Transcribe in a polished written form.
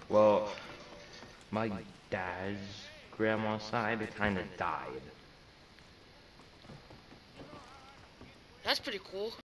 Well, my dad's grandma's side kind of died. That's pretty cool.